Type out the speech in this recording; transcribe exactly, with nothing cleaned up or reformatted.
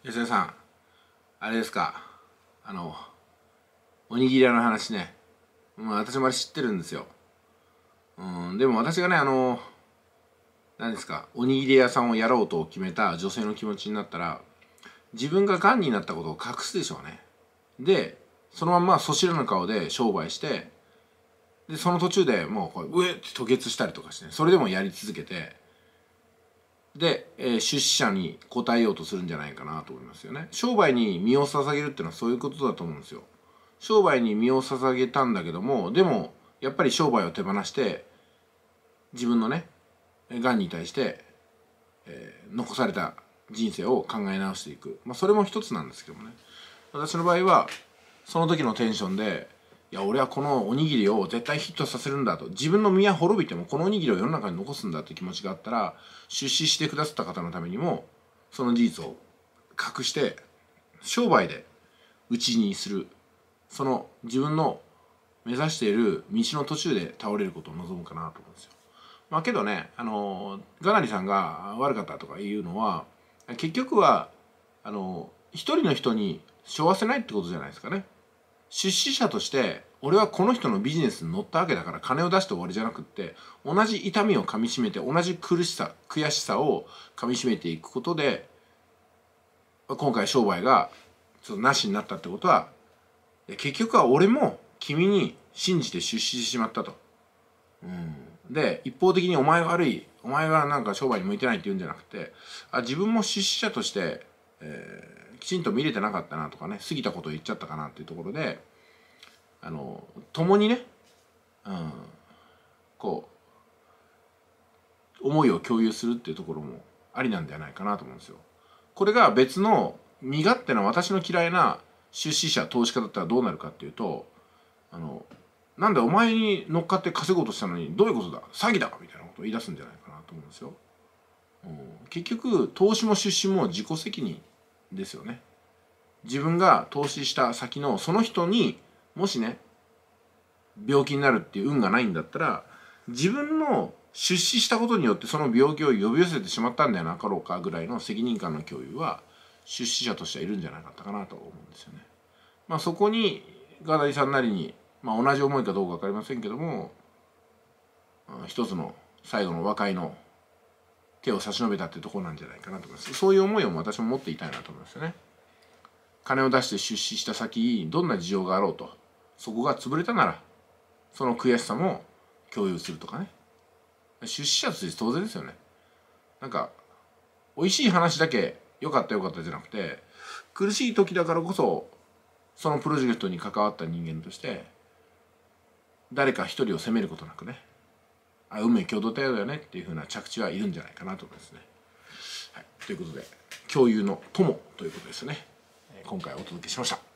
吉田さん、あれですか、あの、おにぎり屋の話ね、まあ、私もあれ知ってるんですよ。うん、でも私がね、あの、何ですか、おにぎり屋さんをやろうと決めた女性の気持ちになったら、自分が癌になったことを隠すでしょうね。で、そのまんまそしらぬ顔で商売して、で、その途中でもうこう、うえって吐血したりとかして、ね、それでもやり続けて、で、えー出資者に応えようとするんじゃないかなと思いますよね。商売に身を捧げるっていうのはそういうことだと思うんですよ。商売に身を捧げたんだけども、でもやっぱり商売を手放して自分のね、がんに対して、えー残された人生を考え直していく、まあ、それも一つなんですけどもね。私の場合はその時のテンションで、いや俺はこのおにぎりを絶対ヒットさせるんだと、自分の身は滅びてもこのおにぎりを世の中に残すんだという気持ちがあったら、出資してくださった方のためにもその事実を隠して商売でうちにする、その自分の目指している道の途中で倒れることを望むかなと思うんですよ。まあけどね、あのガナリさんが悪かったとかいうのは結局はあの一人の人に背負わせないってことじゃないですかね。出資者として俺はこの人のビジネスに乗ったわけだから金を出して終わりじゃなくって、同じ痛みをかみしめて同じ苦しさ悔しさをかみしめていくことで、今回商売がちょっとなしになったってことは、結局は俺も君に信じて出資してしまったと。うん、で一方的にお前が悪い、お前がなんか商売に向いてないって言うんじゃなくて、あ自分も出資者として、えー、きちんと見れてなかったなとかね、過ぎたことを言っちゃったかなっていうところで、あの共にね、うん、こう思いを共有するっていうところもありなんじゃないかなと思うんですよ。これが別の身勝手な私の嫌いな出資者投資家だったらどうなるかっていうと、あのなんでお前に乗っかって稼ごうとしたのにどういうことだ詐欺だみたいなことを言い出すんじゃないかなと思うんですよ。うん、結局投資も出資も自己責任ですよね。自分が投資した先のその人にもしね病気になるっていう運がないんだったら、自分の出資したことによってその病気を呼び寄せてしまったんではなかろうかぐらいの責任感の共有は出資者としてはいるんじゃなかったかなと思うんですよね。まあそこにガダリさんなりに、まあ、同じ思いかどうか分かりませんけども、一つの最後の和解の手を差し伸べたっていうところなんじゃないかなと思います。そういう思いを私も持っていたいなと思いますよね。金を出して出資した先にどんな事情があろうと、そこが潰れたならその悔しさも共有するとかね。出資者として当然ですよね。なんか美味しい話だけ良かった良かったじゃなくて、苦しい時だからこそそのプロジェクトに関わった人間として誰か一人を責めることなくね、あ運命共同体だよねっていう風な着地はいるんじゃないかなと思いますね。はい、ということで共有の友ということですね、今回お届けしました。